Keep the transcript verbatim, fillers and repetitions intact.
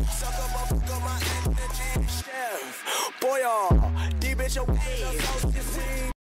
Suck up, I fuck up my energy, chef. Boy, oh, deep bitch away.